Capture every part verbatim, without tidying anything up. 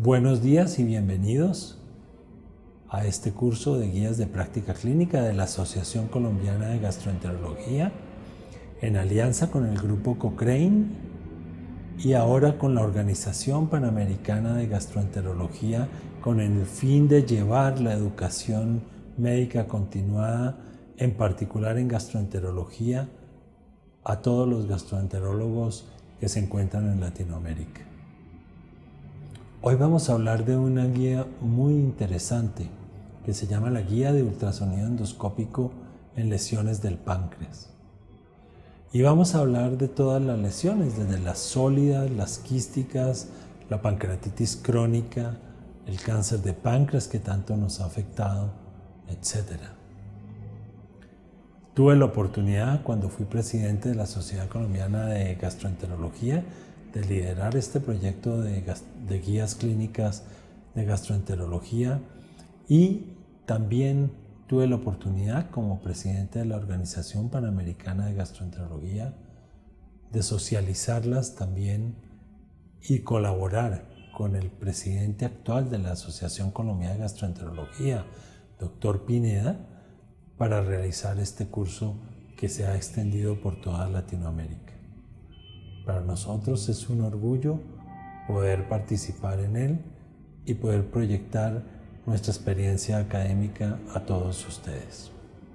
Buenos días y bienvenidos a este curso de guías de práctica clínica de la Asociación Colombiana de Gastroenterología en alianza con el grupo Cochrane y ahora con la Organización Panamericana de Gastroenterología con el fin de llevar la educación médica continuada, en particular en gastroenterología, a todos los gastroenterólogos que se encuentran en Latinoamérica. Hoy vamos a hablar de una guía muy interesante que se llama la Guía de Ultrasonido Endoscópico en Lesiones del Páncreas. Y vamos a hablar de todas las lesiones, desde las sólidas, las quísticas, la pancreatitis crónica, el cáncer de páncreas que tanto nos ha afectado, etcétera. Tuve la oportunidad, cuando fui presidente de la Sociedad Colombiana de Gastroenterología, de liderar este proyecto de, de guías clínicas de gastroenterología, y también tuve la oportunidad, como presidente de la Organización Panamericana de Gastroenterología, de socializarlas también y colaborar con el presidente actual de la Asociación Colombiana de Gastroenterología, doctor Pineda, para realizar este curso que se ha extendido por toda Latinoamérica. Para nosotros es un orgullo poder participar en él y poder proyectar nuestra experiencia académica a todos ustedes.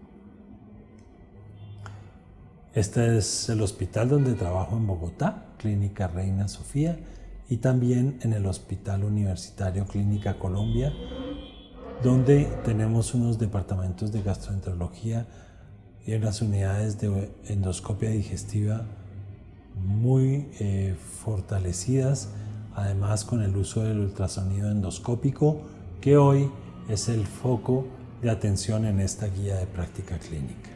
Este es el hospital donde trabajo en Bogotá, Clínica Reina Sofía, y también en el Hospital Universitario Clínica Colombia, donde tenemos unos departamentos de gastroenterología y unas unidades de endoscopia digestiva muy eh, fortalecidas, además con el uso del ultrasonido endoscópico, que hoy es el foco de atención en esta guía de práctica clínica.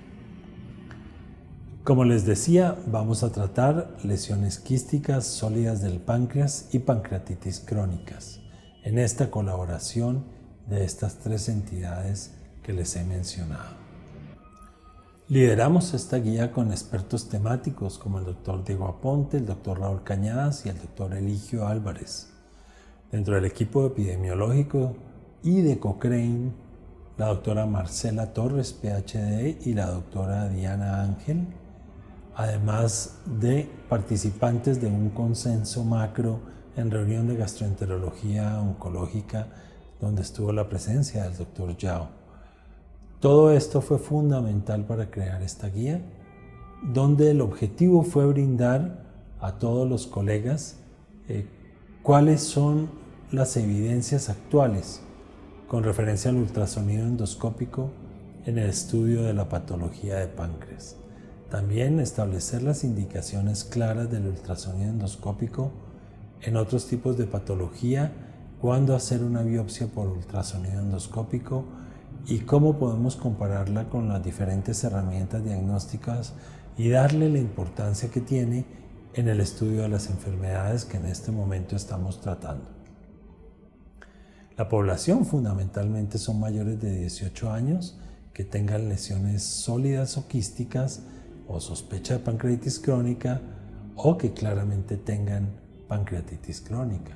Como les decía, vamos a tratar lesiones quísticas, sólidas del páncreas y pancreatitis crónicas en esta colaboración de estas tres entidades que les he mencionado. Lideramos esta guía con expertos temáticos como el doctor Diego Aponte, el doctor Raúl Cañadas y el doctor Eligio Álvarez. Dentro del equipo epidemiológico y de Cochrane, la doctora Marcela Torres, P H D, y la doctora Diana Ángel, además de participantes de un consenso macro en reunión de gastroenterología oncológica, donde estuvo la presencia del doctor Yao. Todo esto fue fundamental para crear esta guía, donde el objetivo fue brindar a todos los colegas eh, cuáles son las evidencias actuales con referencia al ultrasonido endoscópico en el estudio de la patología de páncreas. También establecer las indicaciones claras del ultrasonido endoscópico en otros tipos de patología, cuándo hacer una biopsia por ultrasonido endoscópico y cómo podemos compararla con las diferentes herramientas diagnósticas y darle la importancia que tiene en el estudio de las enfermedades que en este momento estamos tratando. La población fundamentalmente son mayores de dieciocho años que tengan lesiones sólidas o quísticas o sospecha de pancreatitis crónica o que claramente tengan pancreatitis crónica.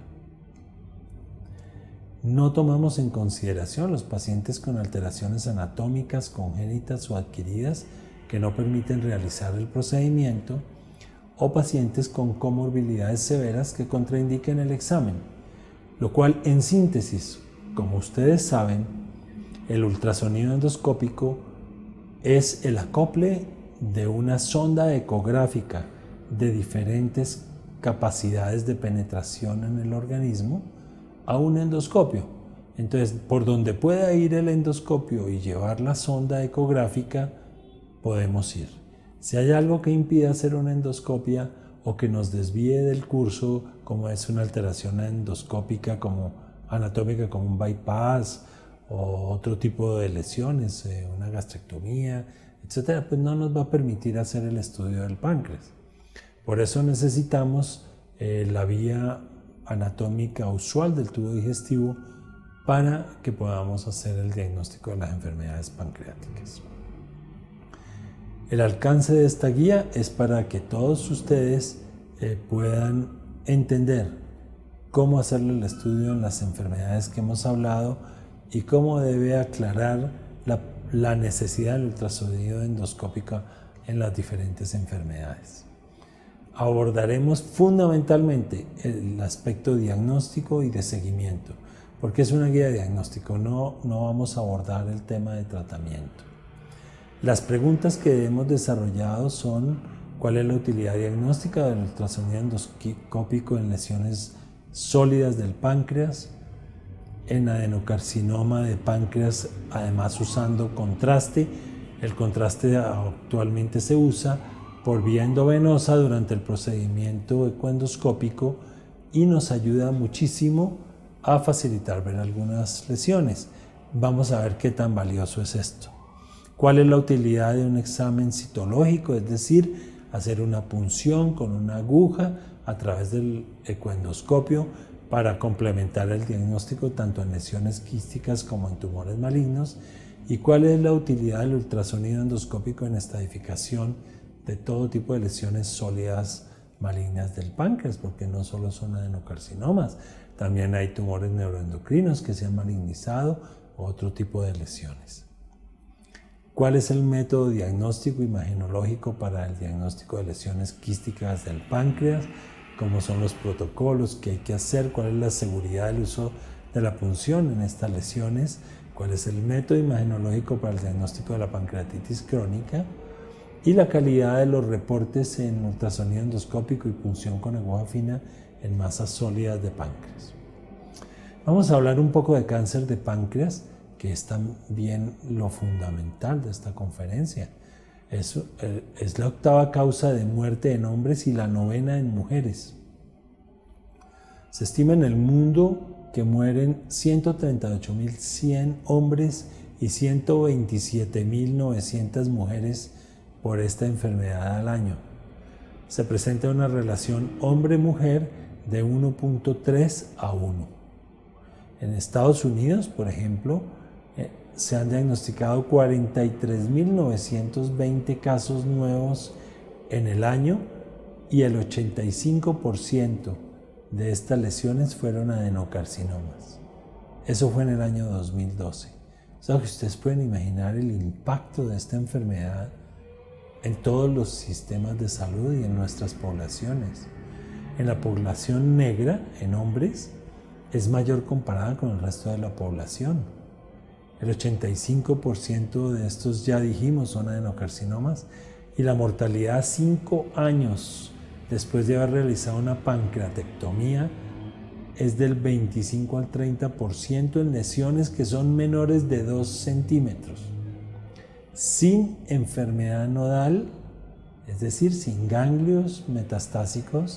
No tomamos en consideración los pacientes con alteraciones anatómicas congénitas o adquiridas que no permiten realizar el procedimiento o pacientes con comorbilidades severas que contraindiquen el examen, lo cual, en síntesis, como ustedes saben, el ultrasonido endoscópico es el acople de una sonda ecográfica de diferentes capacidades de penetración en el organismo a un endoscopio. Entonces, por donde pueda ir el endoscopio y llevar la sonda ecográfica, podemos ir. Si hay algo que impida hacer una endoscopia o que nos desvíe del curso, como es una alteración endoscópica como anatómica, como un bypass o otro tipo de lesiones, eh, una gastrectomía, etcétera, pues no nos va a permitir hacer el estudio del páncreas. Por eso necesitamos eh, la vía anatómica usual del tubo digestivo para que podamos hacer el diagnóstico de las enfermedades pancreáticas. El alcance de esta guía es para que todos ustedes eh, puedan entender cómo hacerle el estudio en las enfermedades que hemos hablado y cómo debe aclarar la, la necesidad del ultrasonido endoscópico en las diferentes enfermedades. Abordaremos fundamentalmente el aspecto diagnóstico y de seguimiento, porque es una guía de diagnóstico, no, no vamos a abordar el tema de tratamiento. Las preguntas que hemos desarrollado son: ¿cuál es la utilidad diagnóstica del ultrasonido endoscópico en lesiones sólidas del páncreas? En adenocarcinoma de páncreas, además usando contraste. El contraste actualmente se usa por vía endovenosa durante el procedimiento ecoendoscópico y nos ayuda muchísimo a facilitar ver algunas lesiones. Vamos a ver qué tan valioso es esto. ¿Cuál es la utilidad de un examen citológico? Es decir, hacer una punción con una aguja a través del ecoendoscopio para complementar el diagnóstico tanto en lesiones quísticas como en tumores malignos. ¿Y cuál es la utilidad del ultrasonido endoscópico en estadificación de todo tipo de lesiones sólidas malignas del páncreas? Porque no solo son adenocarcinomas, también hay tumores neuroendocrinos que se han malignizado o otro tipo de lesiones. ¿Cuál es el método diagnóstico imagenológico para el diagnóstico de lesiones quísticas del páncreas? ¿Cómo son los protocolos que hay que hacer? ¿Cuál es la seguridad del uso de la punción en estas lesiones? ¿Cuál es el método imagenológico para el diagnóstico de la pancreatitis crónica? Y la calidad de los reportes en ultrasonido endoscópico y punción con aguja fina en masas sólidas de páncreas. Vamos a hablar un poco de cáncer de páncreas, que es también lo fundamental de esta conferencia. Es, es la octava causa de muerte en hombres y la novena en mujeres. Se estima en el mundo que mueren ciento treinta y ocho mil cien hombres y ciento veintisiete mil novecientas mujeres por esta enfermedad al año. Se presenta una relación hombre-mujer de uno punto tres a uno. En Estados Unidos, por ejemplo, eh, se han diagnosticado cuarenta y tres mil novecientos veinte casos nuevos en el año y el ochenta y cinco por ciento de estas lesiones fueron adenocarcinomas. Eso fue en el año dos mil doce. O sea que ustedes pueden imaginar el impacto de esta enfermedad en todos los sistemas de salud y en nuestras poblaciones. En la población negra, en hombres, es mayor comparada con el resto de la población. El ochenta y cinco por ciento de estos, ya dijimos, son adenocarcinomas, y la mortalidad a cinco años después de haber realizado una pancreatectomía es del veinticinco al treinta por ciento en lesiones que son menores de dos centímetros, sin enfermedad nodal, es decir, sin ganglios metastásicos,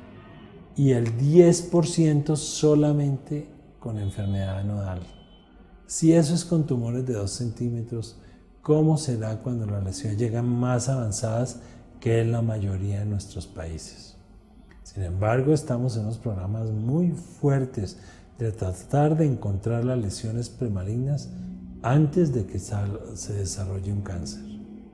y el diez por ciento solamente con enfermedad nodal. Si eso es con tumores de dos centímetros, ¿cómo será cuando las lesiones llegan más avanzadas, que en la mayoría de nuestros países? Sin embargo, estamos en unos programas muy fuertes de tratar de encontrar las lesiones premalignas antes de que se desarrolle un cáncer.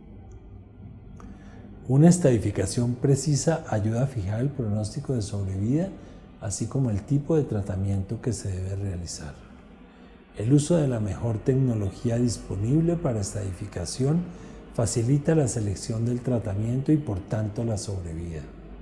Una estadificación precisa ayuda a fijar el pronóstico de sobrevida, así como el tipo de tratamiento que se debe realizar. El uso de la mejor tecnología disponible para estadificación facilita la selección del tratamiento y por tanto la sobrevida.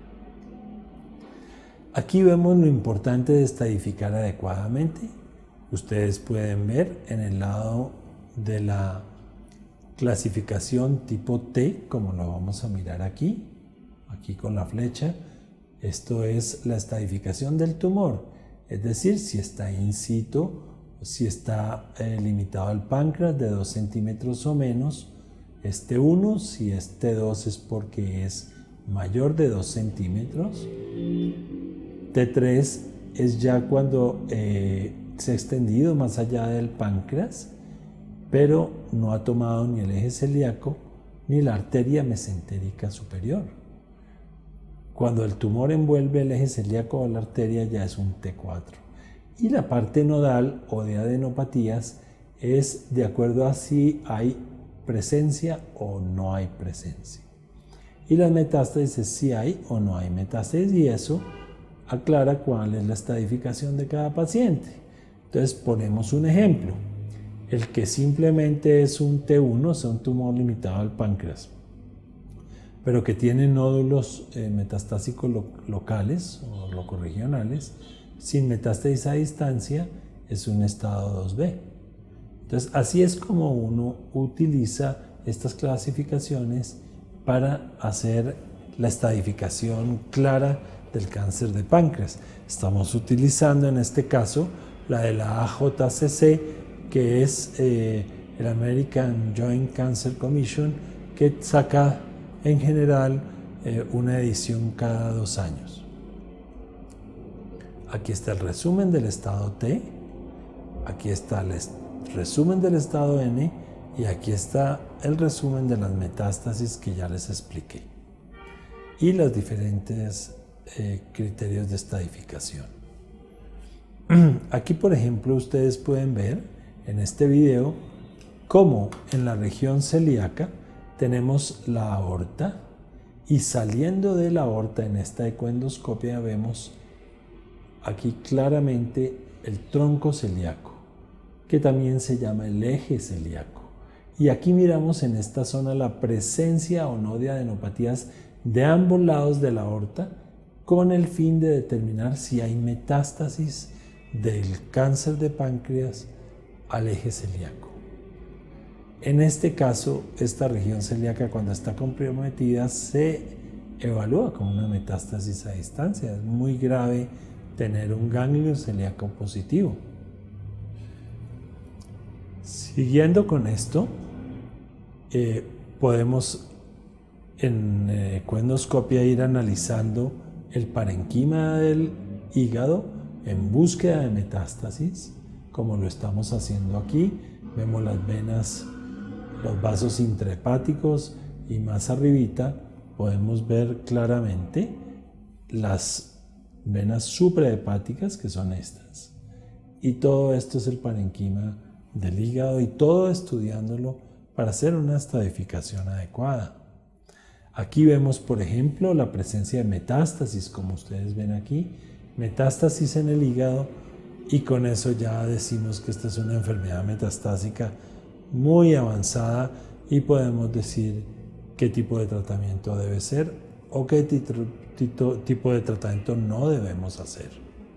Aquí vemos lo importante de estadificar adecuadamente. Ustedes pueden ver en el lado de la clasificación tipo T, como lo vamos a mirar aquí, aquí con la flecha. Esto es la estadificación del tumor, es decir, si está in situ, si está eh, limitado al páncreas de dos centímetros o menos, es T uno, si es T dos es porque es mayor de dos centímetros, T tres es ya cuando eh, se ha extendido más allá del páncreas, pero no ha tomado ni el eje celíaco ni la arteria mesentérica superior. Cuando el tumor envuelve el eje celíaco o la arteria ya es un T cuatro. Y la parte nodal o de adenopatías es de acuerdo a si hay presencia o no hay presencia. Y las metástasis si hay o no hay metástasis, y eso aclara cuál es la estadificación de cada paciente. Entonces ponemos un ejemplo. El que simplemente es un T uno, o sea, un tumor limitado al páncreas, pero que tiene nódulos eh, metastásicos lo locales o locorregionales, sin metástasis a distancia, es un estado dos B. Entonces, así es como uno utiliza estas clasificaciones para hacer la estadificación clara del cáncer de páncreas. Estamos utilizando en este caso la de la A J C C, que es eh, el American Joint Cancer Commission, que saca en general eh, una edición cada dos años. Aquí está el resumen del estado T, aquí está el resumen del estado N y aquí está el resumen de las metástasis que ya les expliqué y los diferentes eh, criterios de estadificación. Aquí, por ejemplo, ustedes pueden ver en este video cómo en la región celíaca tenemos la aorta y saliendo de la aorta en esta ecoendoscopia vemos aquí claramente el tronco celíaco, que también se llama el eje celíaco. Y aquí miramos en esta zona la presencia o no de adenopatías de ambos lados de la aorta con el fin de determinar si hay metástasis del cáncer de páncreas al eje celíaco. En este caso, esta región celíaca cuando está comprometida se evalúa como una metástasis a distancia. Es muy grave tener un ganglio celíaco positivo. Siguiendo con esto, eh, podemos en eh, ecoendoscopia ir analizando el parenquima del hígado en búsqueda de metástasis, como lo estamos haciendo aquí. Vemos las venas, los vasos intrahepáticos y más arribita podemos ver claramente las venas suprahepáticas, que son estas. Y todo esto es el parenquima del hígado y todo estudiándolo para hacer una estadificación adecuada. Aquí vemos, por ejemplo, la presencia de metástasis, como ustedes ven aquí, metástasis en el hígado, y con eso ya decimos que esta es una enfermedad metastásica muy avanzada y podemos decir qué tipo de tratamiento debe ser o qué tipo de tratamiento no debemos hacer.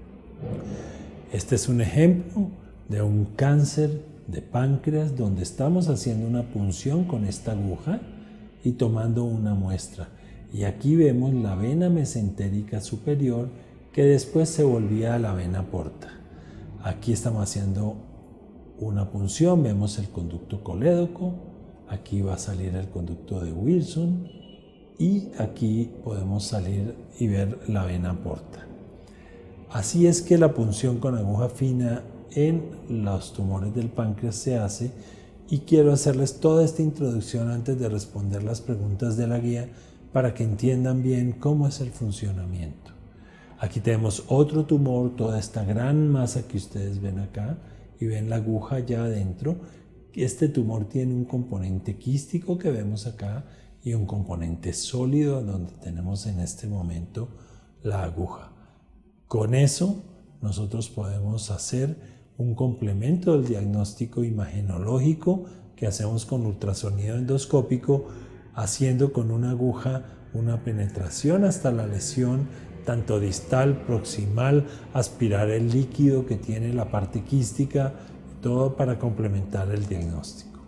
Este es un ejemplo de un cáncer de páncreas donde estamos haciendo una punción con esta aguja y tomando una muestra. Y aquí vemos la vena mesentérica superior que después se volvía a la vena porta. Aquí estamos haciendo una punción, vemos el conducto colédoco, aquí va a salir el conducto de Wilson y aquí podemos salir y ver la vena porta. Así es que la punción con aguja fina en los tumores del páncreas se hace, y quiero hacerles toda esta introducción antes de responder las preguntas de la guía para que entiendan bien cómo es el funcionamiento. Aquí tenemos otro tumor, toda esta gran masa que ustedes ven acá y ven la aguja ya adentro. Este tumor tiene un componente quístico que vemos acá y un componente sólido donde tenemos en este momento la aguja. Con eso nosotros podemos hacer un complemento del diagnóstico imagenológico que hacemos con ultrasonido endoscópico, haciendo con una aguja una penetración hasta la lesión, tanto distal, proximal, aspirar el líquido que tiene la parte quística, todo para complementar el diagnóstico.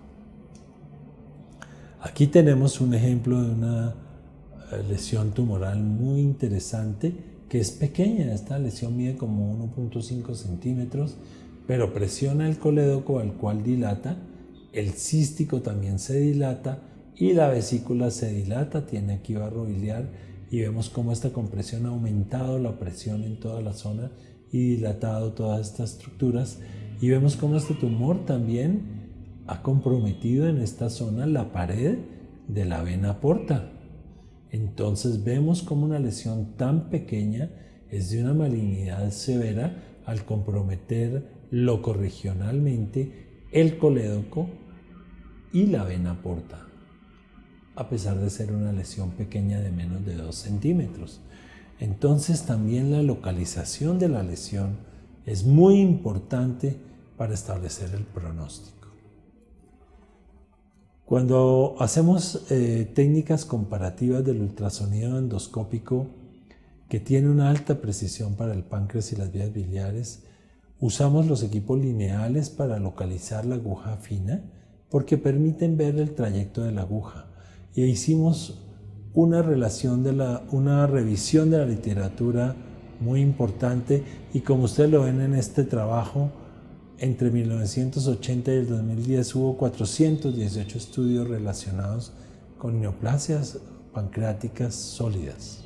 Aquí tenemos un ejemplo de una lesión tumoral muy interesante, que es pequeña. Esta lesión mide como uno punto cinco centímetros, pero presiona el colédoco, al cual dilata, el cístico también se dilata y la vesícula se dilata, tiene aquí barro biliar, y vemos cómo esta compresión ha aumentado la presión en toda la zona y dilatado todas estas estructuras, y vemos cómo este tumor también ha comprometido en esta zona la pared de la vena porta. Entonces vemos cómo una lesión tan pequeña es de una malignidad severa al comprometer locorregionalmente el colédoco y la vena porta, a pesar de ser una lesión pequeña de menos de dos centímetros. Entonces también la localización de la lesión es muy importante para establecer el pronóstico. Cuando hacemos eh, técnicas comparativas del ultrasonido endoscópico que tiene una alta precisión para el páncreas y las vías biliares, usamos los equipos lineales para localizar la aguja fina porque permiten ver el trayecto de la aguja. Y hicimos una relación de la, una revisión de la literatura muy importante, y como ustedes lo ven en este trabajo, entre mil novecientos ochenta y el dos mil diez hubo cuatrocientos dieciocho estudios relacionados con neoplasias pancreáticas sólidas.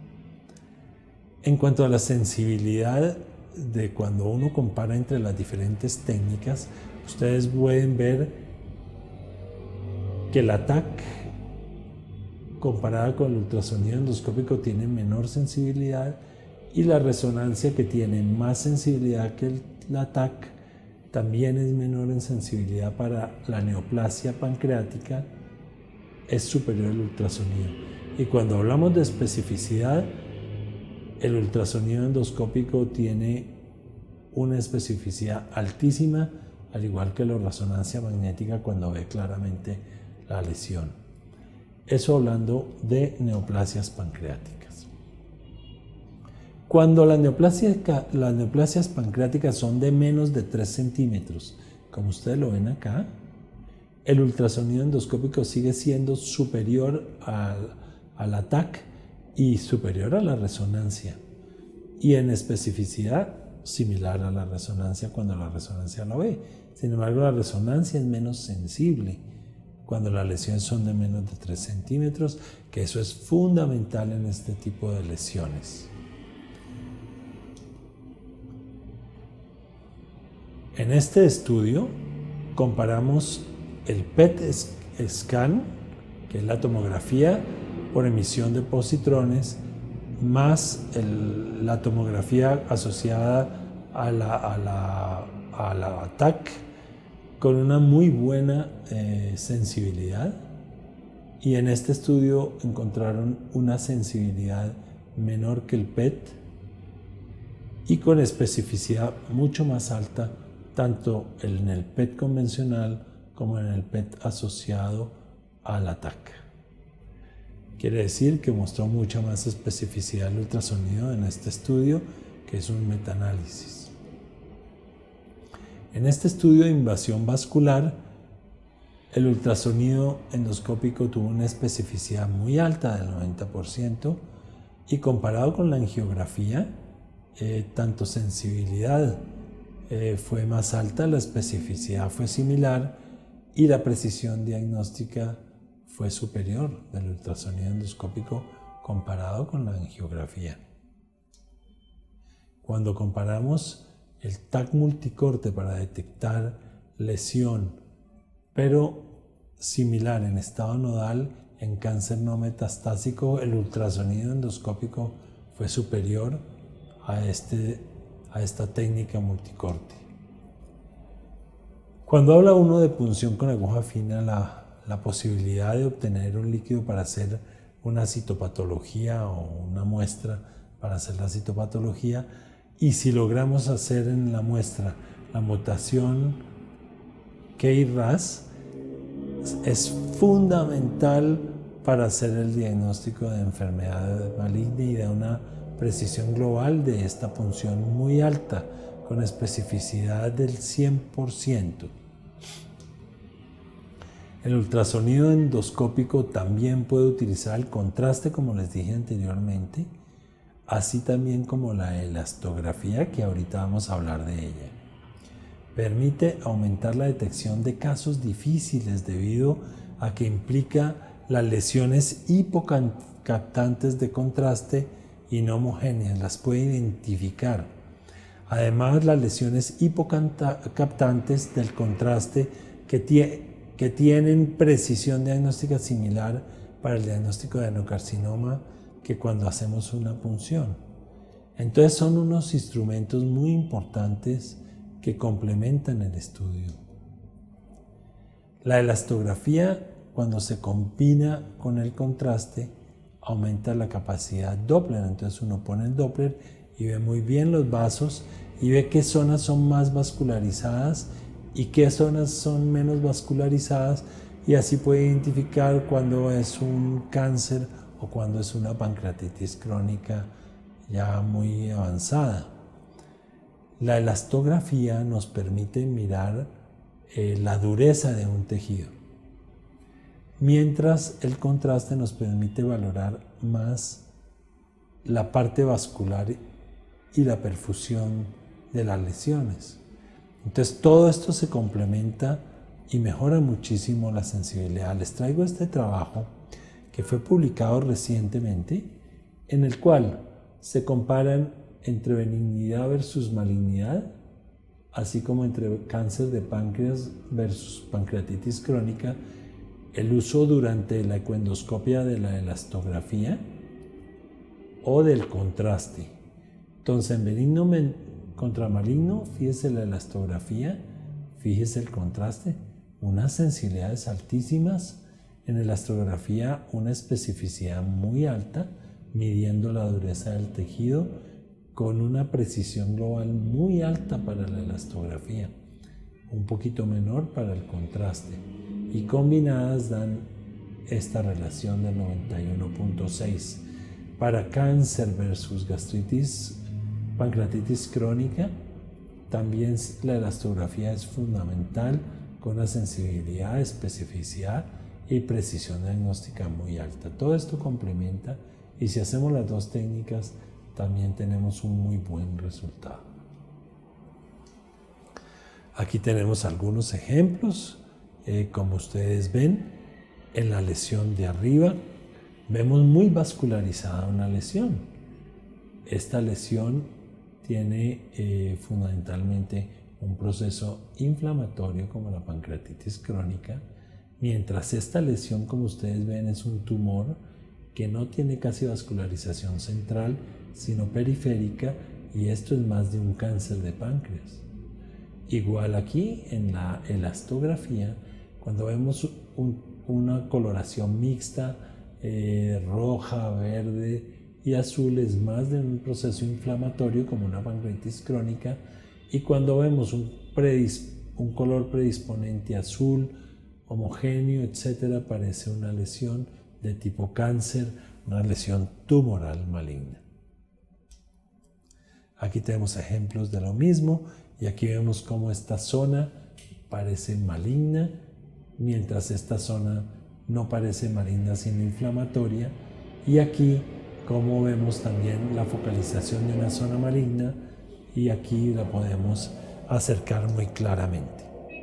En cuanto a la sensibilidad de cuando uno compara entre las diferentes técnicas, ustedes pueden ver que la T A C comparada con el ultrasonido endoscópico tiene menor sensibilidad, y la resonancia, que tiene más sensibilidad que el, la T A C, también es menor en sensibilidad para la neoplasia pancreática, es superior al ultrasonido. Y cuando hablamos de especificidad, el ultrasonido endoscópico tiene una especificidad altísima, al igual que la resonancia magnética cuando ve claramente la lesión. Eso hablando de neoplasias pancreáticas. Cuando las neoplasias, las neoplasias pancreáticas son de menos de tres centímetros, como ustedes lo ven acá, el ultrasonido endoscópico sigue siendo superior al, a la T A C y superior a la resonancia, y en especificidad similar a la resonancia cuando la resonancia la ve. Sin embargo, la resonancia es menos sensible cuando las lesiones son de menos de tres centímetros, que eso es fundamental en este tipo de lesiones. En este estudio comparamos el P E T scan, que es la tomografía por emisión de positrones, más el, la tomografía asociada a la, a la, a la T A C, con una muy buena eh, sensibilidad, y en este estudio encontraron una sensibilidad menor que el P E T y con especificidad mucho más alta, tanto en el P E T convencional como en el P E T asociado a la T A C. Quiere decir que mostró mucha más especificidad el ultrasonido en este estudio, que es un metaanálisis. En este estudio de invasión vascular, el ultrasonido endoscópico tuvo una especificidad muy alta del noventa por ciento, y comparado con la angiografía, eh, tanto sensibilidad eh, fue más alta, la especificidad fue similar y la precisión diagnóstica fue superior del ultrasonido endoscópico comparado con la angiografía. Cuando comparamos el T A C multicorte para detectar lesión, pero similar en estado nodal en cáncer no metastásico, el ultrasonido endoscópico fue superior a, este, a esta técnica multicorte. Cuando habla uno de punción con aguja fina, la, la posibilidad de obtener un líquido para hacer una citopatología o una muestra para hacer la citopatología, y si logramos hacer en la muestra la mutación K R A S, es fundamental para hacer el diagnóstico de enfermedad maligna y de una precisión global de esta punción muy alta, con especificidad del cien por ciento. El ultrasonido endoscópico también puede utilizar el contraste, como les dije anteriormente, así también como la elastografía, que ahorita vamos a hablar de ella. Permite aumentar la detección de casos difíciles debido a que implica las lesiones hipocaptantes de contraste y no homogéneas, las puede identificar. Además, las lesiones hipocaptantes del contraste que, tie que tienen precisión diagnóstica similar para el diagnóstico de adenocarcinoma que cuando hacemos una punción. Entonces son unos instrumentos muy importantes que complementan el estudio. La elastografía, cuando se combina con el contraste, aumenta la capacidad Doppler. Entonces uno pone el Doppler y ve muy bien los vasos y ve qué zonas son más vascularizadas y qué zonas son menos vascularizadas, y así puede identificar cuando es un cáncer o cuando es una pancreatitis crónica ya muy avanzada. La elastografía nos permite mirar eh, la dureza de un tejido, mientras el contraste nos permite valorar más la parte vascular y la perfusión de las lesiones. Entonces todo esto se complementa y mejora muchísimo la sensibilidad. Les traigo este trabajo que fue publicado recientemente, en el cual se comparan entre benignidad versus malignidad, así como entre cáncer de páncreas versus pancreatitis crónica, el uso durante la ecoendoscopia de la elastografía o del contraste. Entonces, en benigno contra maligno, fíjese la elastografía, fíjese el contraste, unas sensibilidades altísimas, en elastografía una especificidad muy alta, midiendo la dureza del tejido con una precisión global muy alta para la elastografía, un poquito menor para el contraste, y combinadas dan esta relación del noventa y uno punto seis. Para cáncer versus gastritis, pancreatitis crónica, también la elastografía es fundamental, con una sensibilidad, especificidad y precisión diagnóstica muy alta. Todo esto complementa, y si hacemos las dos técnicas también tenemos un muy buen resultado. Aquí tenemos algunos ejemplos. Eh, como ustedes ven, en la lesión de arriba vemos muy vascularizada una lesión. Esta lesión tiene eh, fundamentalmente un proceso inflamatorio como la pancreatitis crónica, mientras esta lesión, como ustedes ven, es un tumor que no tiene casi vascularización central, sino periférica, y esto es más de un cáncer de páncreas. Igual aquí en la elastografía, cuando vemos un, una coloración mixta, eh, roja, verde y azul, es más de un proceso inflamatorio como una pancreatitis crónica, y cuando vemos un, predis, un color predisponente azul, homogéneo, etcétera, parece una lesión de tipo cáncer, una lesión tumoral maligna. Aquí tenemos ejemplos de lo mismo, y aquí vemos cómo esta zona parece maligna, mientras esta zona no parece maligna sino inflamatoria, y aquí como vemos también la focalización de una zona maligna, y aquí la podemos acercar muy claramente.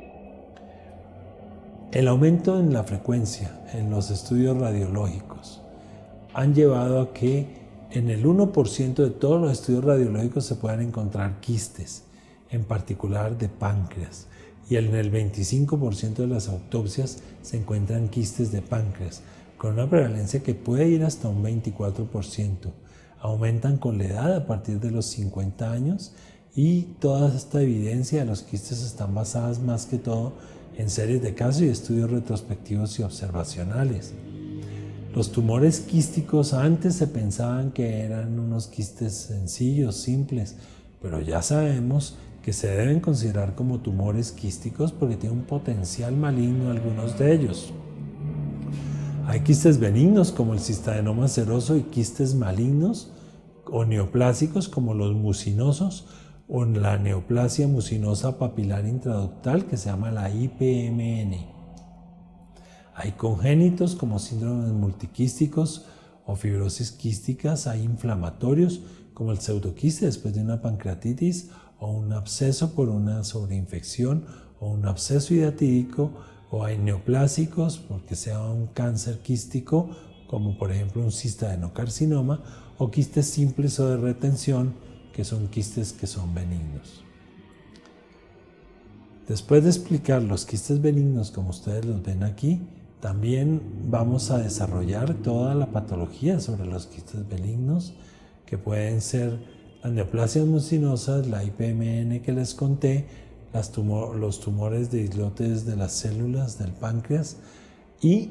El aumento en la frecuencia en los estudios radiológicos han llevado a que en el uno por ciento de todos los estudios radiológicos se puedan encontrar quistes, en particular de páncreas, y en el veinticinco por ciento de las autopsias se encuentran quistes de páncreas, con una prevalencia que puede ir hasta un veinticuatro por ciento. Aumentan con la edad a partir de los cincuenta años, y toda esta evidencia de los quistes están basadas más que todo en series de casos y estudios retrospectivos y observacionales. Los tumores quísticos antes se pensaban que eran unos quistes sencillos, simples, pero ya sabemos que se deben considerar como tumores quísticos porque tienen un potencial maligno algunos de ellos. Hay quistes benignos como el cistadenoma seroso y quistes malignos o neoplásicos como los mucinosos o la neoplasia mucinosa papilar intraductal, que se llama la I P M N. Hay congénitos como síndromes multiquísticos o fibrosis quísticas, hay inflamatorios como el pseudoquiste después de una pancreatitis o un absceso por una sobreinfección o un absceso hidatídico, o hay neoplásicos porque sea un cáncer quístico como por ejemplo un cistadenocarcinoma, o quistes simples o de retención que son quistes que son benignos. Después de explicar los quistes benignos como ustedes los ven aquí, también vamos a desarrollar toda la patología sobre los quistes benignos, que pueden ser las neoplasias mucinosas, la I P M N que les conté, las tumor, los tumores de islotes de las células del páncreas, y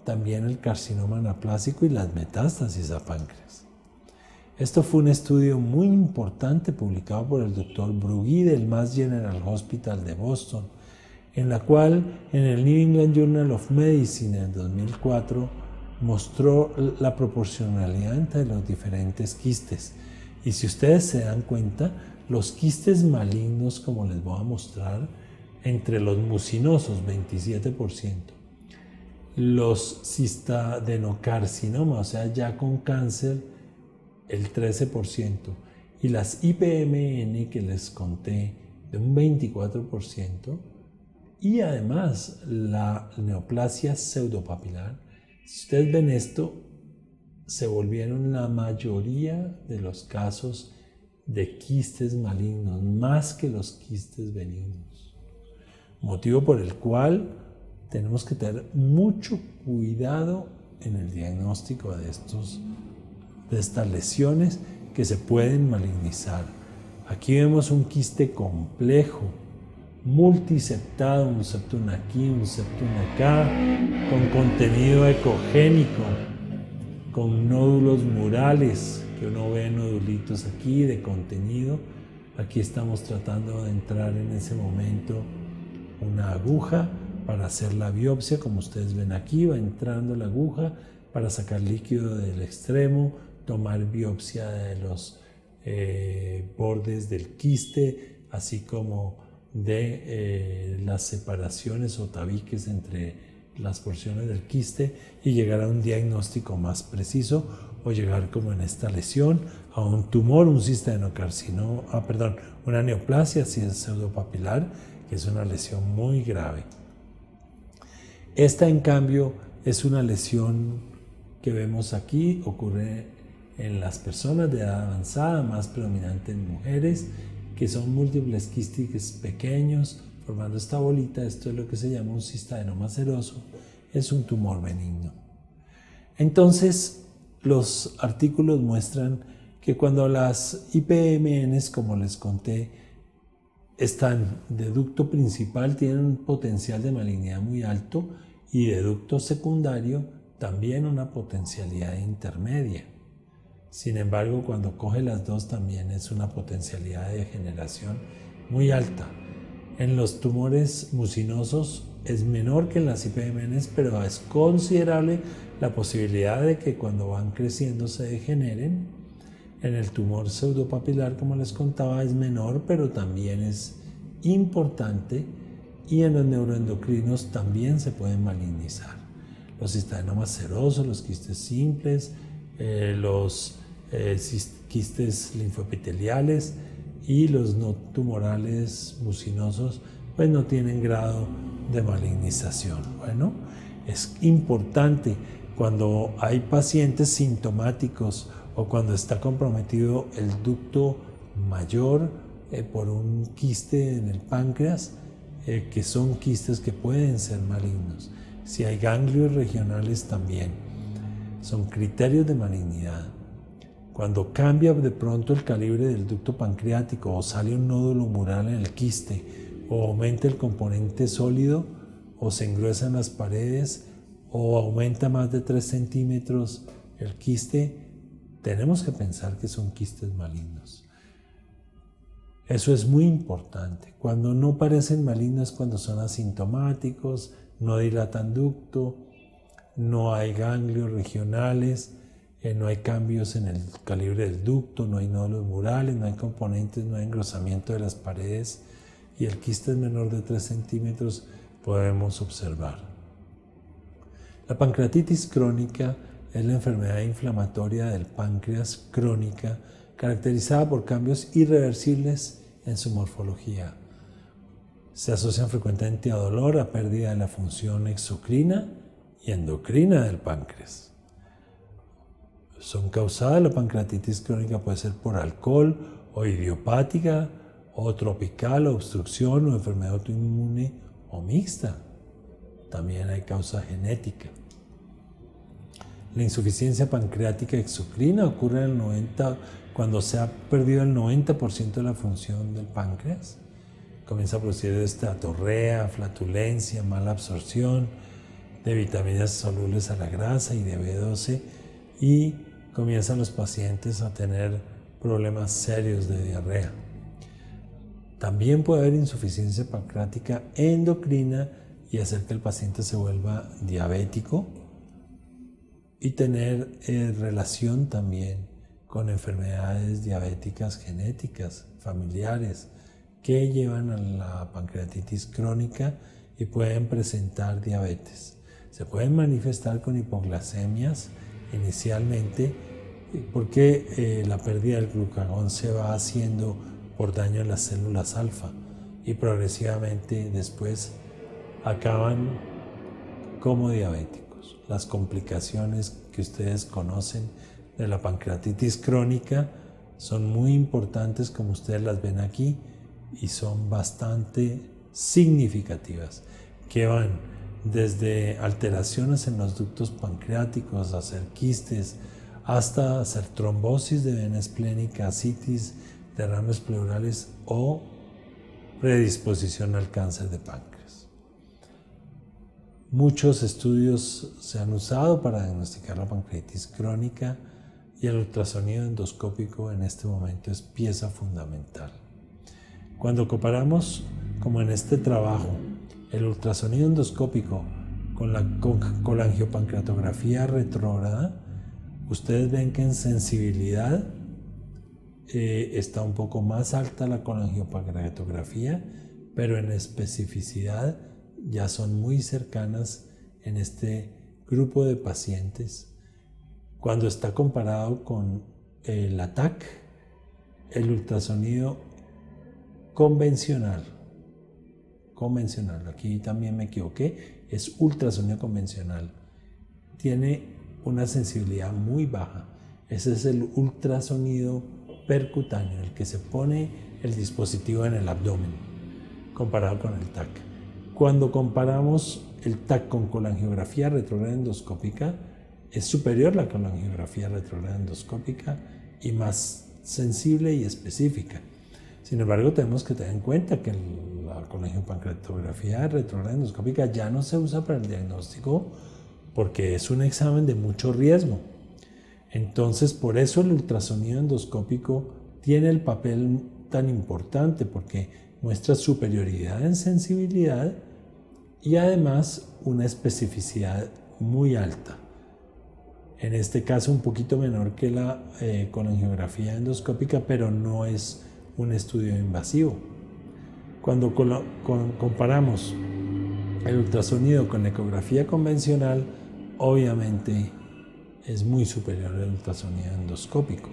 también el carcinoma anaplásico y las metástasis a páncreas. Esto fue un estudio muy importante publicado por el doctor Brugui del Mass General Hospital de Boston, en la cual en el New England Journal of Medicine en dos mil cuatro mostró la proporcionalidad entre los diferentes quistes. Y si ustedes se dan cuenta, los quistes malignos, como les voy a mostrar, entre los mucinosos, veintisiete por ciento, los cistadenocarcinomas, o sea, ya con cáncer, el trece por ciento, y las I P M N que les conté, de un veinticuatro por ciento, y además la neoplasia pseudopapilar. Si ustedes ven esto, se volvieron la mayoría de los casos de quistes malignos, más que los quistes benignos. Motivo por el cual tenemos que tener mucho cuidado en el diagnóstico de, estos, de estas lesiones que se pueden malignizar. Aquí vemos un quiste complejo, multiseptado, un septum aquí, un septum acá, con contenido ecogénico, con nódulos murales, que uno ve nodulitos aquí de contenido. Aquí estamos tratando de entrar en ese momento una aguja para hacer la biopsia. Como ustedes ven aquí, va entrando la aguja para sacar líquido del extremo, tomar biopsia de los eh, bordes del quiste, así como de eh, las separaciones o tabiques entre las porciones del quiste, y llegar a un diagnóstico más preciso, o llegar, como en esta lesión, a un tumor, un cistadenocarcinoma, ah, perdón, una neoplasia, si es pseudopapilar, que es una lesión muy grave. Esta, en cambio, es una lesión que vemos aquí, ocurre en las personas de edad avanzada, más predominante en mujeres, que son múltiples quistes pequeños, formando esta bolita. Esto es lo que se llama un cistadenoma seroso, es un tumor benigno. Entonces, los artículos muestran que cuando las I P M Ns, como les conté, están de ducto principal, tienen un potencial de malignidad muy alto, y de ducto secundario también una potencialidad intermedia. Sin embargo, cuando coge las dos, también es una potencialidad de degeneración muy alta. En los tumores mucinosos es menor que en las I P M Ns, pero es considerable la posibilidad de que cuando van creciendo se degeneren. En el tumor pseudopapilar, como les contaba, es menor, pero también es importante, y en los neuroendocrinos también se pueden malignizar. Los cistadenomas serosos, los quistes simples, eh, los eh, quistes linfoepiteliales y los no tumorales mucinosos, pues no tienen grado de malignización. Bueno, es importante cuando hay pacientes sintomáticos o cuando está comprometido el ducto mayor eh, por un quiste en el páncreas, eh, que son quistes que pueden ser malignos. Si hay ganglios regionales también, son criterios de malignidad. Cuando cambia de pronto el calibre del ducto pancreático, o sale un nódulo mural en el quiste, o aumenta el componente sólido, o se engruesan las paredes, o aumenta más de tres centímetros el quiste, tenemos que pensar que son quistes malignos. Eso es muy importante. Cuando no parecen malignos, cuando son asintomáticos, no dilatan ducto, no hay ganglios regionales, eh, no hay cambios en el calibre del ducto, no hay nódulos murales, no hay componentes, no hay engrosamiento de las paredes, y el quiste es menor de tres centímetros, podemos observar. La pancreatitis crónica es la enfermedad inflamatoria del páncreas crónica, caracterizada por cambios irreversibles en su morfología. Se asocian frecuentemente a dolor, a pérdida de la función exocrina y endocrina del páncreas. Son causadas, la pancreatitis crónica puede ser por alcohol, o idiopática, o tropical, o obstrucción, o enfermedad autoinmune, o mixta. También hay causa genética. La insuficiencia pancreática exocrina ocurre en el noventa por ciento cuando se ha perdido el noventa por ciento de la función del páncreas. Comienza a producir esta atorrea, flatulencia, mala absorción, de vitaminas solubles a la grasa y de B doce, y comienzan los pacientes a tener problemas serios de diarrea. También puede haber insuficiencia pancreática endocrina y hacer que el paciente se vuelva diabético y tener eh, relación también con enfermedades diabéticas genéticas, familiares, que llevan a la pancreatitis crónica y pueden presentar diabetes. Se pueden manifestar con hipoglasemias inicialmente porque eh, la pérdida del glucagón se va haciendo por daño en las células alfa y progresivamente después acaban como diabéticos. Las complicaciones que ustedes conocen de la pancreatitis crónica son muy importantes, como ustedes las ven aquí, y son bastante significativas, que van desde alteraciones en los ductos pancreáticos, hacer quistes, hasta hacer trombosis de vena esplénica, ascitis, derrames pleurales o predisposición al cáncer de páncreas. Muchos estudios se han usado para diagnosticar la pancreatitis crónica y el ultrasonido endoscópico en este momento es pieza fundamental. Cuando comparamos, como en este trabajo, el ultrasonido endoscópico con la colangiopancreatografía retrógrada, ustedes ven que en sensibilidad eh, está un poco más alta la colangiopancreatografía, pero en especificidad ya son muy cercanas en este grupo de pacientes. Cuando está comparado con el A T A C, el ultrasonido convencional, convencional, aquí también me equivoqué, es ultrasonido convencional, tiene una sensibilidad muy baja. Ese es el ultrasonido percutáneo, el que se pone el dispositivo en el abdomen, comparado con el T A C. Cuando comparamos el T A C con colangiografía retrógrada endoscópica, es superior la colangiografía retrógrada endoscópica y más sensible y específica. Sin embargo, tenemos que tener en cuenta que la colangiopancreatografía retrógrada endoscópica ya no se usa para el diagnóstico porque es un examen de mucho riesgo. Entonces, por eso el ultrasonido endoscópico tiene el papel tan importante, porque muestra superioridad en sensibilidad y además una especificidad muy alta. En este caso un poquito menor que la eh, colangiografía endoscópica, pero no es un estudio invasivo. Cuando con, con, comparamos el ultrasonido con la ecografía convencional, obviamente es muy superior al ultrasonido endoscópico.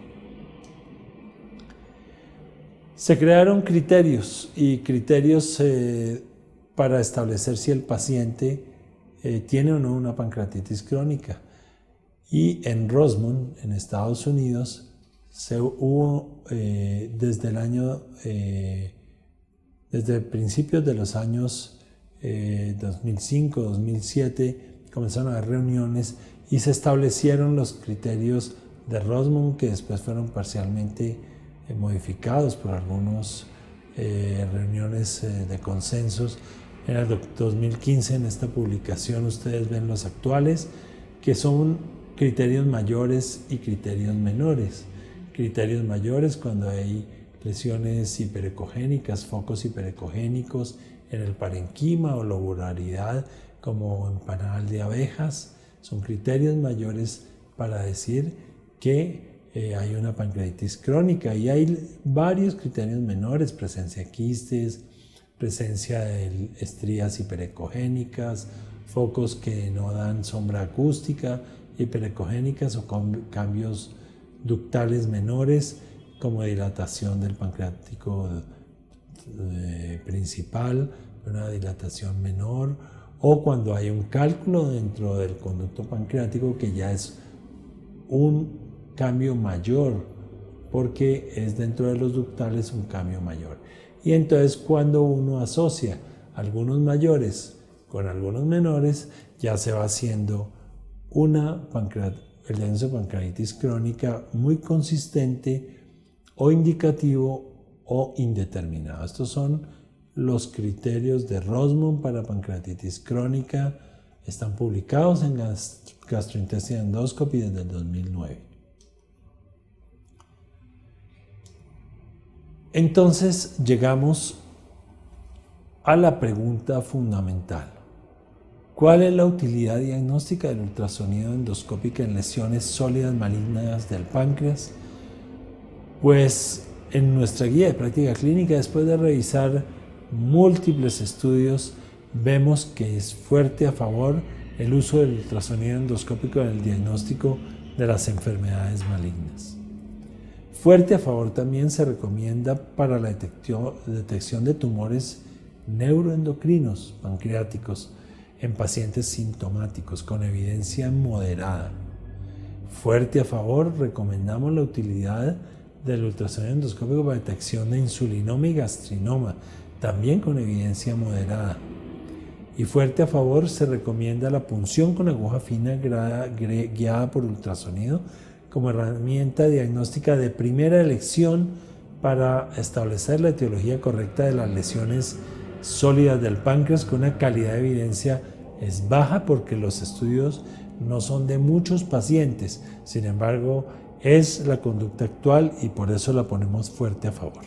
Se crearon criterios y criterios eh, para establecer si el paciente eh, tiene o no una pancreatitis crónica. Y en Rosemont, en Estados Unidos, se hubo eh, desde el año, eh, desde principios de los años eh, dos mil cinco, dos mil siete, comenzaron a haber reuniones y se establecieron los criterios de Rosemont, que después fueron parcialmente eh, modificados por algunas eh, reuniones eh, de consensos. En el dos mil quince, en esta publicación, ustedes ven los actuales, que son criterios mayores y criterios menores. Criterios mayores cuando hay lesiones hiperecogénicas, focos hiperecogénicos en el parenquima o lobularidad como en panal de abejas, son criterios mayores para decir que eh, hay una pancreatitis crónica, y hay varios criterios menores: presencia de quistes, presencia de estrías hiperecogénicas, focos que no dan sombra acústica, hiperecogénicas o cambios ductales menores como dilatación del pancreático eh, principal, una dilatación menor, o cuando hay un cálculo dentro del conducto pancreático que ya es un cambio mayor, porque es dentro de los ductales un cambio mayor. Y entonces cuando uno asocia algunos mayores con algunos menores, ya se va haciendo una el diagnóstico de pancreatitis crónica muy consistente o indicativo o indeterminado. Estos son los criterios de Rosemont para pancreatitis crónica Están publicados en Gastrointestinal Endoscopy desde el dos mil nueve. Entonces llegamos a la pregunta fundamental. ¿Cuál es la utilidad diagnóstica del ultrasonido endoscópico en lesiones sólidas malignas del páncreas? Pues en nuestra guía de práctica clínica, después de revisar múltiples estudios, vemos que es fuerte a favor el uso del ultrasonido endoscópico en el diagnóstico de las enfermedades malignas. Fuerte a favor también se recomienda para la detección de tumores neuroendocrinos pancreáticos en pacientes sintomáticos con evidencia moderada. Fuerte a favor recomendamos la utilidad del ultrasonido endoscópico para detección de insulinoma y gastrinoma, también con evidencia moderada. Y fuerte a favor se recomienda la punción con aguja fina guiada por ultrasonido como herramienta diagnóstica de primera elección para establecer la etiología correcta de las lesiones sólidas del páncreas, con una calidad de evidencia es baja porque los estudios no son de muchos pacientes. Sin embargo, es la conducta actual y por eso la ponemos fuerte a favor.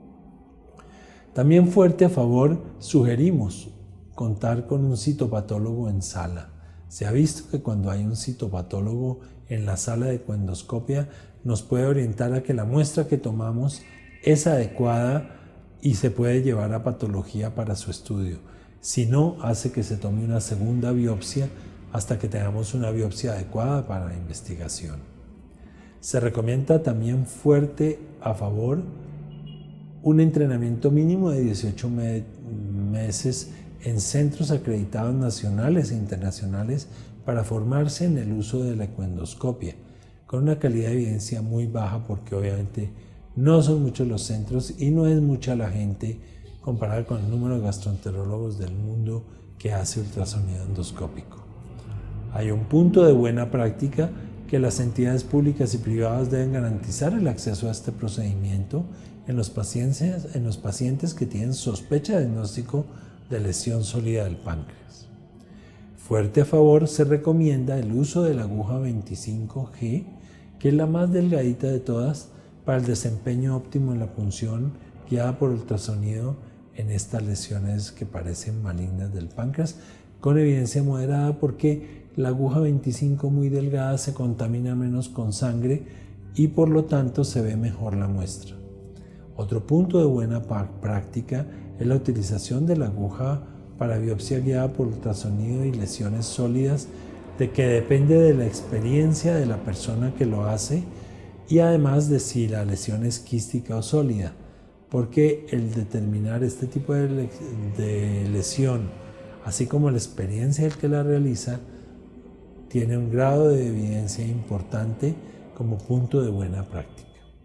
También fuerte a favor sugerimos contar con un citopatólogo en sala. Se ha visto que cuando hay un citopatólogo en la sala de ecoendoscopia nos puede orientar a que la muestra que tomamos es adecuada y se puede llevar a patología para su estudio. Si no, hace que se tome una segunda biopsia hasta que tengamos una biopsia adecuada para la investigación. Se recomienda también fuerte a favor un entrenamiento mínimo de dieciocho meses en centros acreditados nacionales e internacionales para formarse en el uso de la ecoendoscopia, con una calidad de evidencia muy baja porque obviamente no son muchos los centros y no es mucha la gente comparada con el número de gastroenterólogos del mundo que hace ultrasonido endoscópico. Hay un punto de buena práctica que las entidades públicas y privadas deben garantizar el acceso a este procedimiento en los pacientes, en los pacientes que tienen sospecha de diagnóstico de lesión sólida del páncreas. Fuerte a favor se recomienda el uso de la aguja veinticinco G, que es la más delgadita de todas, para el desempeño óptimo en la punción guiada por ultrasonido en estas lesiones que parecen malignas del páncreas, con evidencia moderada porque la aguja veinticinco muy delgada se contamina menos con sangre y por lo tanto se ve mejor la muestra. Otro punto de buena práctica es la utilización de la aguja para biopsia guiada por ultrasonido y lesiones sólidas, de que depende de la experiencia de la persona que lo hace y además de si la lesión es quística o sólida, porque el determinar este tipo de, de lesión, así como la experiencia del que la realiza, tiene un grado de evidencia importante como punto de buena práctica.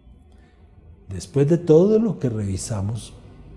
Después de todo lo que revisamos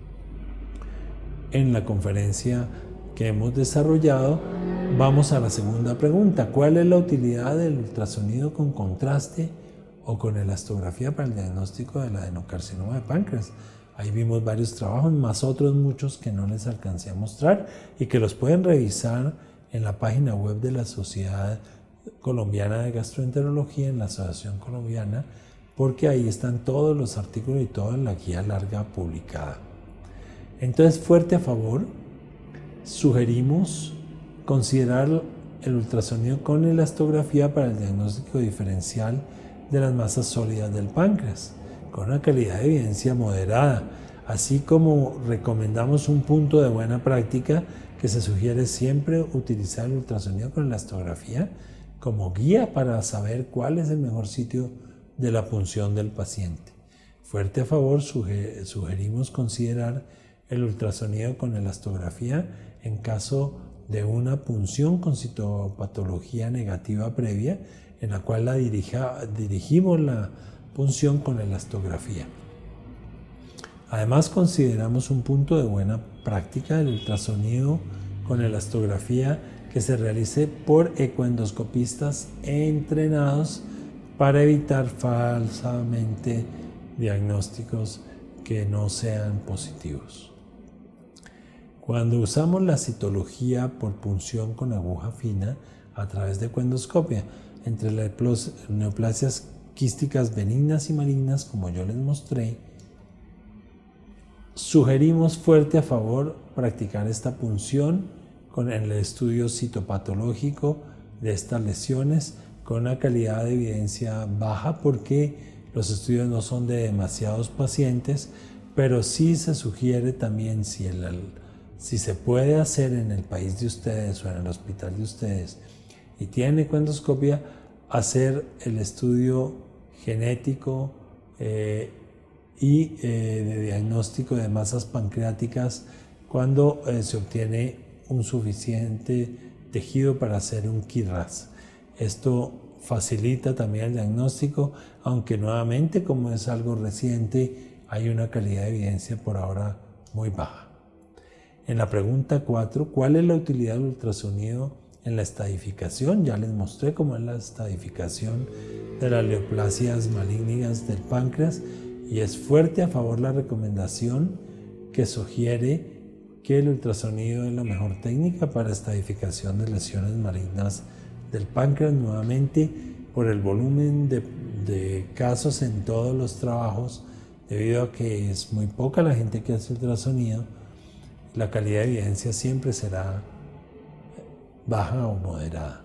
en la conferencia que hemos desarrollado, vamos a la segunda pregunta. ¿Cuál es la utilidad del ultrasonido con contraste o con elastografía para el diagnóstico del adenocarcinoma de páncreas? Ahí vimos varios trabajos, más otros muchos que no les alcancé a mostrar y que los pueden revisar en la página web de la Sociedad Colombiana de Gastroenterología, en la Asociación Colombiana, porque ahí están todos los artículos y toda la guía larga publicada. Entonces, fuerte a favor, sugerimos considerar el ultrasonido con elastografía para el diagnóstico diferencial de las masas sólidas del páncreas, con una calidad de evidencia moderada, así como recomendamos un punto de buena práctica que se sugiere siempre utilizar el ultrasonido con elastografía como guía para saber cuál es el mejor sitio de la punción del paciente. Fuerte a favor, sugerimos considerar el ultrasonido con elastografía en caso de una punción con citopatología negativa previa, en la cual la dirija, dirigimos la punción con elastografía. Además, consideramos un punto de buena práctica el ultrasonido con elastografía que se realice por ecoendoscopistas entrenados para evitar falsamente diagnósticos que no sean positivos. Cuando usamos la citología por punción con aguja fina a través de coendoscopia entre las neoplasias quísticas benignas y malignas, como yo les mostré, sugerimos fuerte a favor practicar esta punción con el estudio citopatológico de estas lesiones con una calidad de evidencia baja porque los estudios no son de demasiados pacientes, pero sí se sugiere también si, el, si se puede hacer en el país de ustedes o en el hospital de ustedes y tiene coendoscopia, hacer el estudio genético eh, y eh, de diagnóstico de masas pancreáticas cuando eh, se obtiene un suficiente tejido para hacer un K R A S. Esto facilita también el diagnóstico, aunque nuevamente, como es algo reciente, hay una calidad de evidencia por ahora muy baja. En la pregunta cuatro, ¿cuál es la utilidad del ultrasonido en la estadificación? Ya les mostré cómo es la estadificación de las neoplasias malignas del páncreas y es fuerte a favor la recomendación que sugiere que el ultrasonido es la mejor técnica para estadificación de lesiones malignas del páncreas, nuevamente por el volumen de, de casos en todos los trabajos, debido a que es muy poca la gente que hace ultrasonido, la calidad de evidencia siempre será baja o moderada.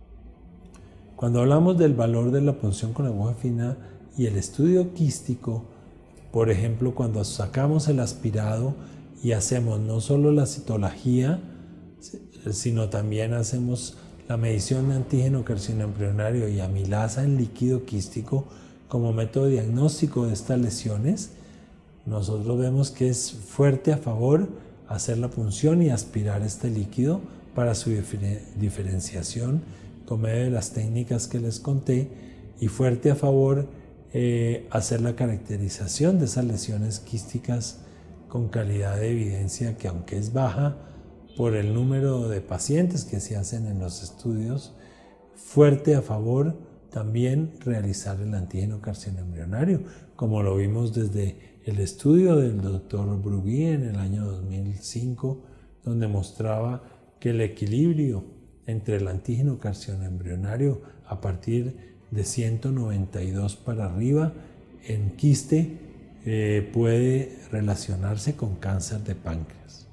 Cuando hablamos del valor de la punción con aguja fina y el estudio quístico, por ejemplo, cuando sacamos el aspirado y hacemos no solo la citología, sino también hacemos la medición de antígeno carcinoembrionario y amilasa en líquido quístico como método diagnóstico de estas lesiones, nosotros vemos que es fuerte a favor hacer la punción y aspirar este líquido para su diferenciación con medio de las técnicas que les conté, y fuerte a favor eh, hacer la caracterización de esas lesiones quísticas con calidad de evidencia que, aunque es baja por el número de pacientes que se hacen en los estudios, fuerte a favor también realizar el antígeno carcinoembrionario, como lo vimos desde el estudio del doctor Brugui en el año dos mil cinco, donde mostraba que el equilibrio entre el antígeno carcinoembrionario a partir de ciento noventa y dos para arriba en quiste eh, puede relacionarse con cáncer de páncreas.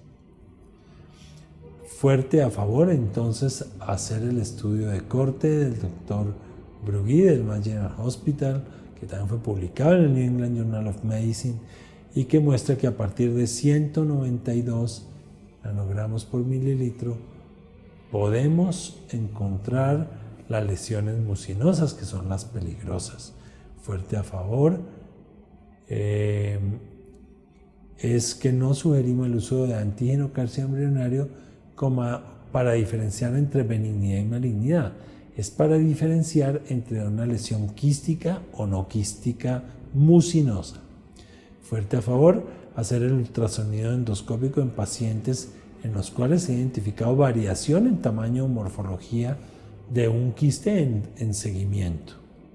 Fuerte a favor entonces hacer el estudio de corte del doctor Brugui del Mass General Hospital, que también fue publicado en el New England Journal of Medicine y que muestra que a partir de ciento noventa y dos nanogramos por mililitro podemos encontrar las lesiones mucinosas, que son las peligrosas. Fuerte a favor eh, es que no sugerimos el uso de antígeno carcinoembrionario como para diferenciar entre benignidad y malignidad. Es para diferenciar entre una lesión quística o no quística mucinosa. Fuerte a favor hacer el ultrasonido endoscópico en pacientes en los cuales se ha identificado variación en tamaño o morfología de un quiste en, en seguimiento.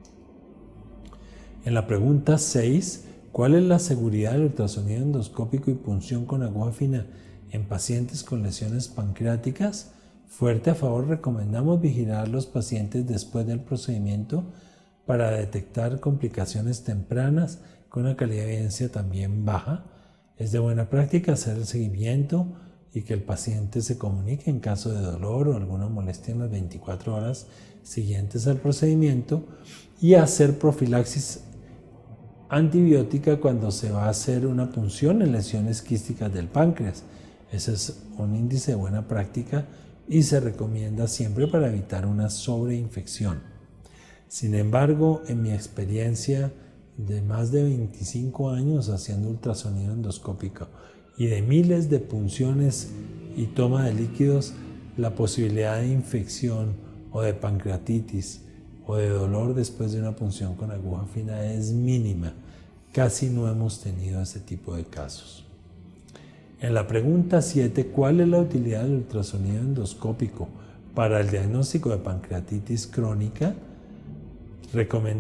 En la pregunta seis, ¿cuál es la seguridad del ultrasonido endoscópico y punción con aguja fina en pacientes con lesiones pancreáticas? Fuerte a favor, recomendamos vigilar a los pacientes después del procedimiento para detectar complicaciones tempranas con una calidad de evidencia también baja. Es de buena práctica hacer el seguimiento y que el paciente se comunique en caso de dolor o alguna molestia en las veinticuatro horas siguientes al procedimiento, y hacer profilaxis antibiótica cuando se va a hacer una punción en lesiones quísticas del páncreas. Ese es un índice de buena práctica y se recomienda siempre para evitar una sobreinfección. Sin embargo, en mi experiencia de más de veinticinco años haciendo ultrasonido endoscópico y de miles de punciones y toma de líquidos, la posibilidad de infección o de pancreatitis o de dolor después de una punción con aguja fina es mínima. Casi no hemos tenido ese tipo de casos. En la pregunta siete, ¿cuál es la utilidad del ultrasonido endoscópico para el diagnóstico de pancreatitis crónica?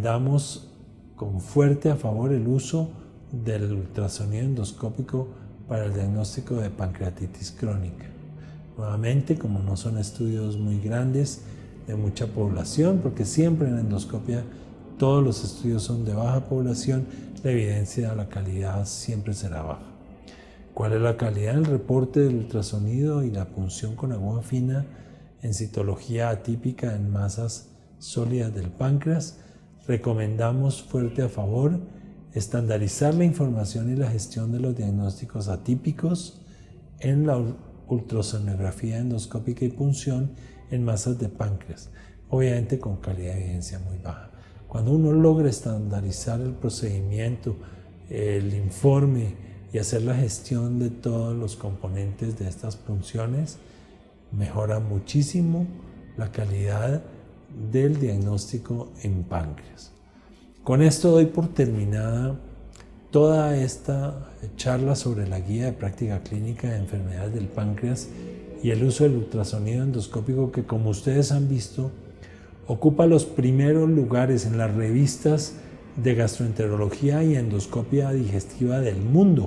Recomendamos con fuerte a favor el uso del ultrasonido endoscópico para el diagnóstico de pancreatitis crónica. Nuevamente, como no son estudios muy grandes de mucha población, porque siempre en endoscopia todos los estudios son de baja población, la evidencia de la calidad siempre será baja. ¿Cuál es la calidad del reporte del ultrasonido y la punción con aguja fina en citología atípica en masas sólidas del páncreas? Recomendamos fuerte a favor estandarizar la información y la gestión de los diagnósticos atípicos en la ultrasonografía endoscópica y punción en masas de páncreas, obviamente con calidad de evidencia muy baja. Cuando uno logra estandarizar el procedimiento, el informe y hacer la gestión de todos los componentes de estas punciones, mejora muchísimo la calidad del diagnóstico en páncreas. Con esto doy por terminada toda esta charla sobre la guía de práctica clínica de enfermedades del páncreas y el uso del ultrasonido endoscópico, que, como ustedes han visto, ocupa los primeros lugares en las revistas de gastroenterología y endoscopia digestiva del mundo.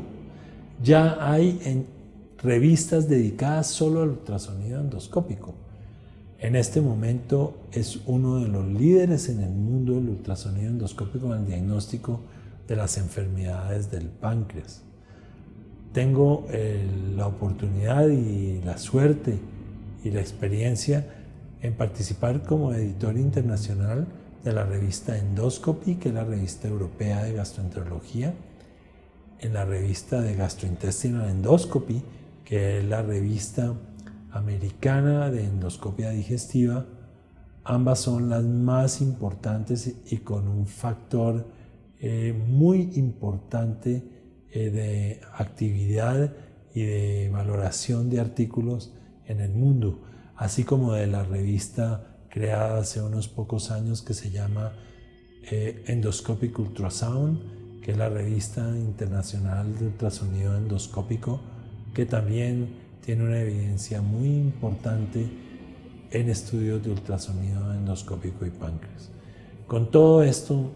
Ya hay en revistas dedicadas solo al ultrasonido endoscópico. En este momento es uno de los líderes en el mundo del ultrasonido endoscópico en el diagnóstico de las enfermedades del páncreas. Tengo eh, la oportunidad y la suerte y la experiencia en participar como editor internacional de la revista Endoscopy, que es la revista europea de gastroenterología, en la revista de Gastrointestinal Endoscopy, que es la revista americana de endoscopia digestiva. Ambas son las más importantes y con un factor eh, muy importante eh, de actividad y de valoración de artículos en el mundo, así como de la revista creada hace unos pocos años que se llama eh, Endoscopic Ultrasound, que es la revista internacional de ultrasonido endoscópico, que también tiene una evidencia muy importante en estudios de ultrasonido endoscópico y páncreas. Con todo esto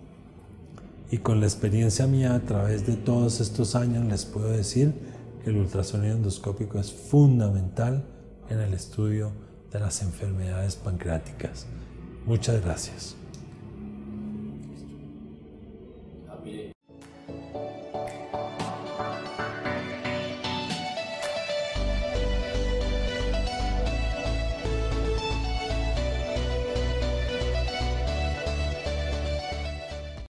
y con la experiencia mía a través de todos estos años, les puedo decir que el ultrasonido endoscópico es fundamental en el estudio de las enfermedades pancreáticas. Muchas gracias.